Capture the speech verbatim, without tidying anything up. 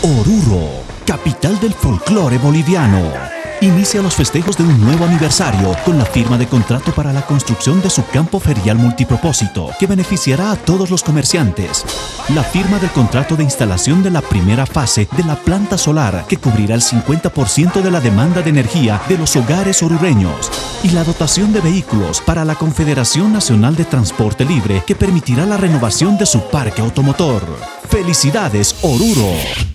Oruro, capital del folclore boliviano, inicia los festejos de un nuevo aniversario con la firma de contrato para la construcción de su campo ferial multipropósito que beneficiará a todos los comerciantes. La firma del contrato de instalación de la primera fase de la planta solar que cubrirá el cincuenta por ciento de la demanda de energía de los hogares orureños y la dotación de vehículos para la Confederación Nacional de Transporte Libre que permitirá la renovación de su parque automotor. ¡Felicidades, Oruro!